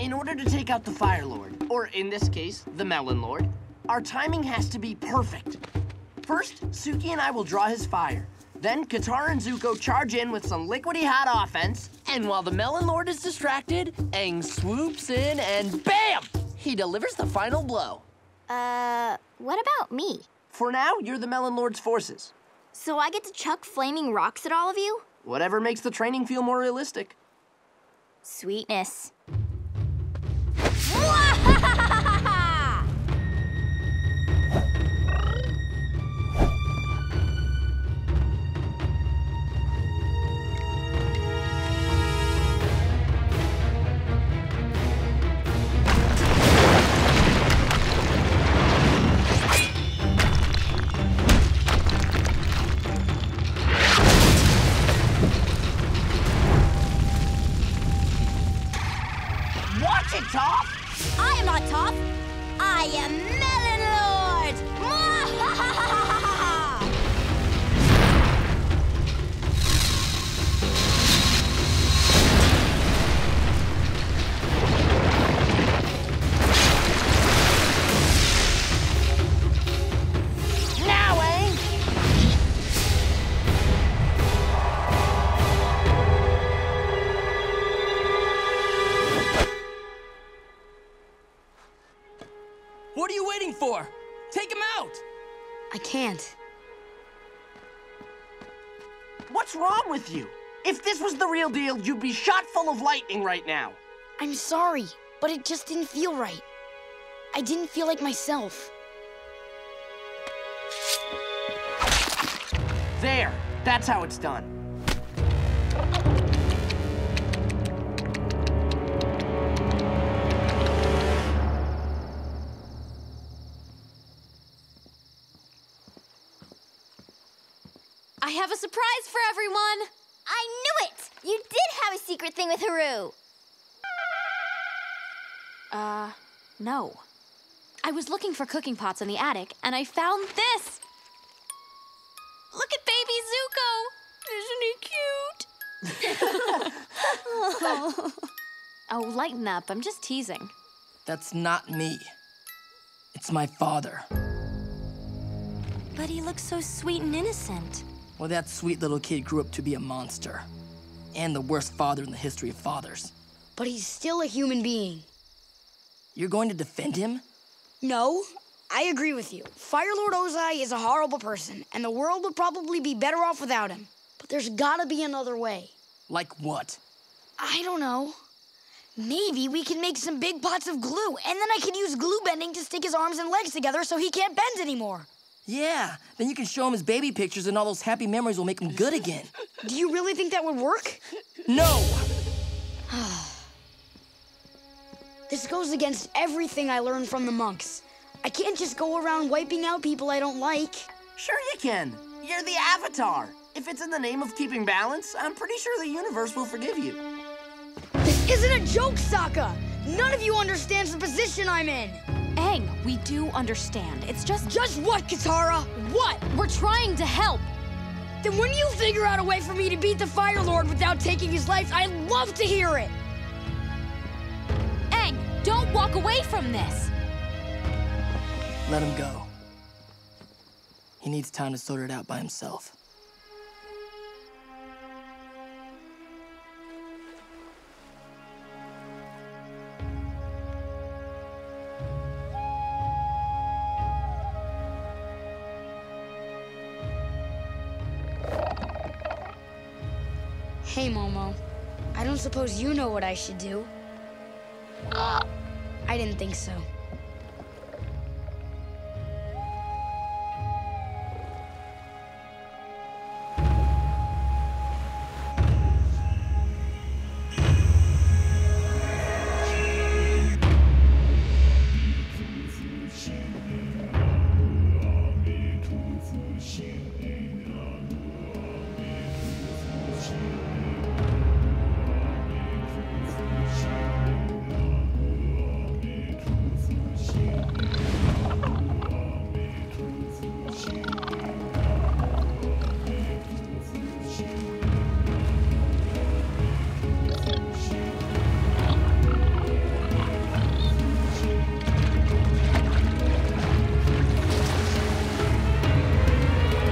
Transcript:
In order to take out the Fire Lord, or in this case, the Melon Lord, our timing has to be perfect. First, Suki and I will draw his fire. Then Katara and Zuko charge in with some liquidy hot offense, and while the Melon Lord is distracted, Aang swoops in and BAM! He delivers the final blow. What about me? For now, you're the Melon Lord's forces. So I get to chuck flaming rocks at all of you? Whatever makes the training feel more realistic. Sweetness. Watch it, Toph! I am not Toph. I am Melon Lord! Now, Aang! What are you waiting for? Take him out! I can't. What's wrong with you? If this was the real deal, you'd be shot full of lightning right now. I'm sorry, but it just didn't feel right. I didn't feel like myself. There, that's how it's done. I have a surprise for everyone! I knew it! You did have a secret thing with Haru! No. I was looking for cooking pots in the attic, and I found this! Look at baby Zuko! Isn't he cute? Oh, lighten up. I'm just teasing. That's not me. It's my father. But he looks so sweet and innocent. Well, that sweet little kid grew up to be a monster. And the worst father in the history of fathers. But he's still a human being. You're going to defend him? No, I agree with you. Fire Lord Ozai is a horrible person, and the world would probably be better off without him. But there's gotta be another way. Like what? I don't know. Maybe we can make some big pots of glue, and then I can use glue bending to stick his arms and legs together so he can't bend anymore. Yeah, then you can show him his baby pictures and all those happy memories will make him good again. Do you really think that would work? No! This goes against everything I learned from the monks. I can't just go around wiping out people I don't like. Sure you can. You're the Avatar. If it's in the name of keeping balance, I'm pretty sure the universe will forgive you. This isn't a joke, Sokka! None of you understands the position I'm in! Aang, we do understand. It's just... Just what, Katara? What? We're trying to help. Then when you figure out a way for me to beat the Fire Lord without taking his life, I'd love to hear it! Aang, don't walk away from this. Let him go. He needs time to sort it out by himself. Hey, Momo. I don't suppose you know what I should do? I didn't think so.